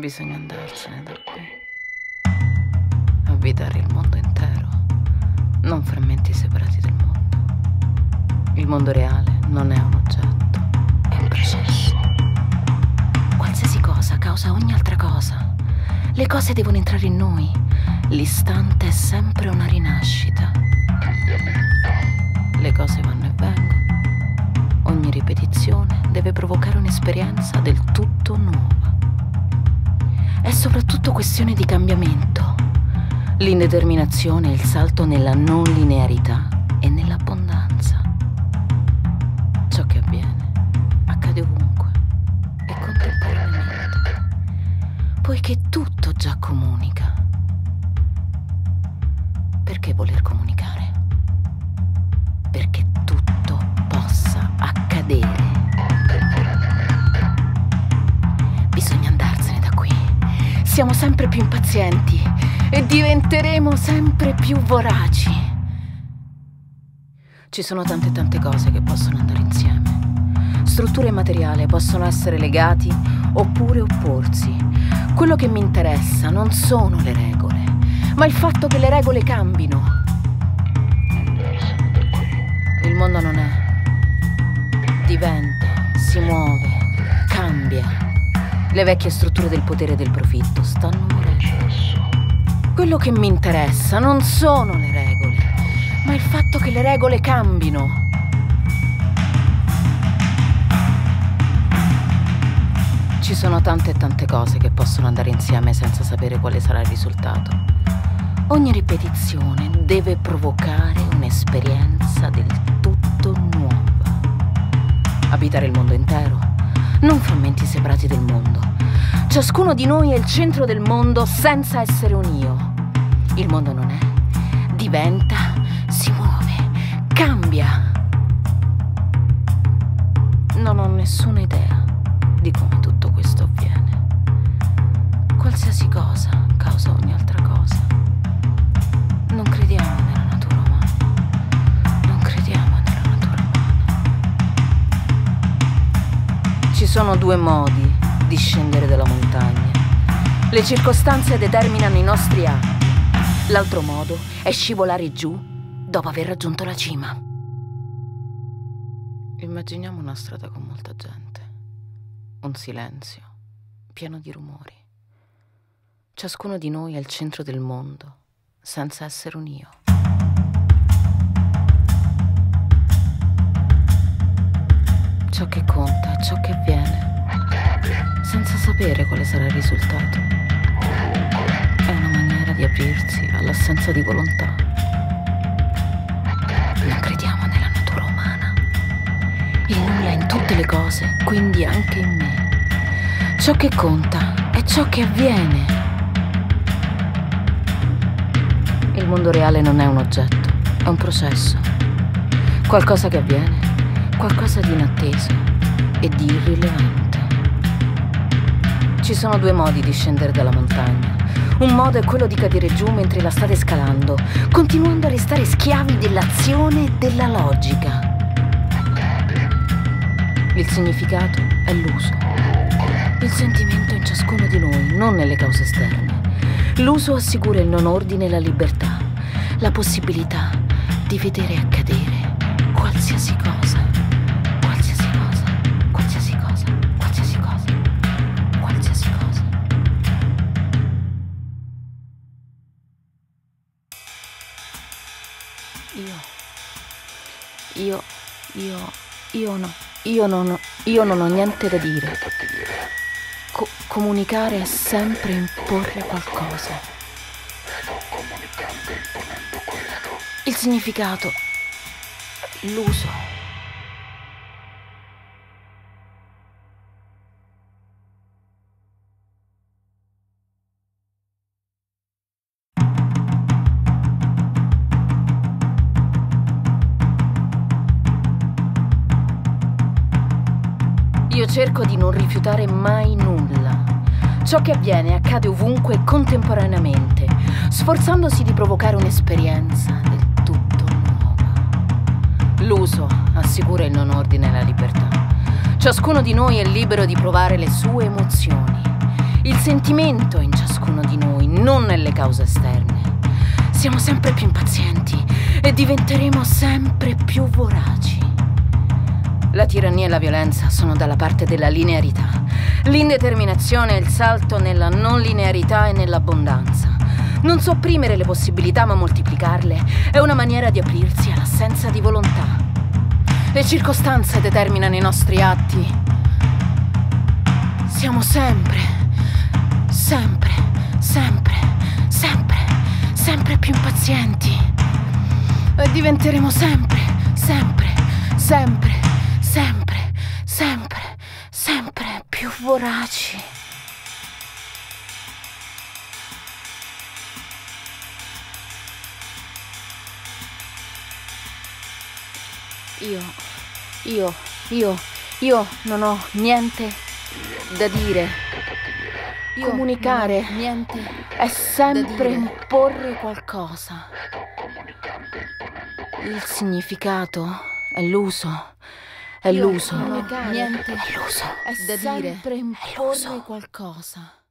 Bisogna andarsene da qui. Abitare il mondo intero, non frammenti separati del mondo. Il mondo reale non è un oggetto, è un processo. Qualsiasi cosa causa ogni altra cosa. Le cose devono entrare in noi. L'istante è sempre una rinascita. Le cose vanno e vengono. Ogni ripetizione deve provocare un'esperienza del tutto nuova. È soprattutto questione di cambiamento. L'indeterminazione è il salto nella non linearità e nell'abbondanza. Ciò che avviene accade ovunque e contemporaneamente, poiché tutto già comunica. Perché voler comunicare? Perché tutto possa accadere. Bisogna andarsene da qui. Siamo sempre più impazienti e diventeremo sempre più voraci. Ci sono tante cose che possono andare insieme. Struttura e materiale possono essere legati oppure opporsi. Quello che mi interessa non sono le regole, ma il fatto che le regole cambino. Il mondo non è. Diventa, si muove, cambia. Le vecchie strutture del potere e del profitto stanno morendo. Quello che mi interessa non sono le regole, ma il fatto che le regole cambino. Ci sono tante cose che possono andare insieme senza sapere quale sarà il risultato. Ogni ripetizione deve provocare un'esperienza del tutto nuova. Abitare il mondo intero, non frammenti separati del mondo. Ciascuno di noi è il centro del mondo senza essere un io. Il mondo non è, diventa, si muove, cambia. Non ho nessuna idea di come tutto questo avviene. Qualsiasi cosa causa ogni altra cosa. Non crediamo nella natura umana. Non crediamo nella natura umana. Ci sono due modi di scendere dalla montagna. Le circostanze determinano i nostri atti. L'altro modo è scivolare giù dopo aver raggiunto la cima. Immaginiamo una strada con molta gente. Un silenzio pieno di rumori. Ciascuno di noi è il centro del mondo, senza essere un io. Ciò che conta è ciò che avviene, senza sapere quale sarà il risultato. È una maniera di aprirsi all'assenza di volontà. Non crediamo nella natura umana. Il nulla è in tutte le cose, quindi anche in me. Ciò che conta è ciò che avviene. Il mondo reale non è un oggetto, è un processo. Qualcosa che avviene, qualcosa di inatteso e di irrilevante. Ci sono due modi di scendere dalla montagna. Un modo è quello di cadere giù mentre la state scalando, continuando a restare schiavi dell'azione e della logica. Il significato è l'uso. Il sentimento è in ciascuno di noi, non nelle cause esterne. L'uso assicura il non ordine e la libertà, la possibilità di vedere accadere qualsiasi cosa, qualsiasi cosa, qualsiasi cosa, qualsiasi cosa, qualsiasi cosa. Io non ho niente da dire. Comunicare è sempre imporre qualcosa. Sto comunicando imponendo questo. Il significato, l'uso. Io cerco di non rifiutare mai nulla. Ciò che avviene accade ovunque e contemporaneamente, sforzandosi di provocare un'esperienza del tutto nuova. L'uso assicura il non ordine e la libertà. Ciascuno di noi è libero di provare le sue emozioni. Il sentimento è in ciascuno di noi, non nelle cause esterne. Siamo sempre più impazienti e diventeremo sempre più voraci. La tirannia e la violenza sono dalla parte della linearità. L'indeterminazione è il salto nella non linearità e nell'abbondanza. Non sopprimere le possibilità ma moltiplicarle è una maniera di aprirsi all'assenza di volontà. Le circostanze determinano i nostri atti. Siamo sempre più impazienti. E diventeremo sempre più voraci. Io non ho niente da dire. Comunicare è sempre imporre qualcosa. Il significato è l'uso. È l'uso. Non ho niente È l'uso. da dire. Sempre imporre qualcosa.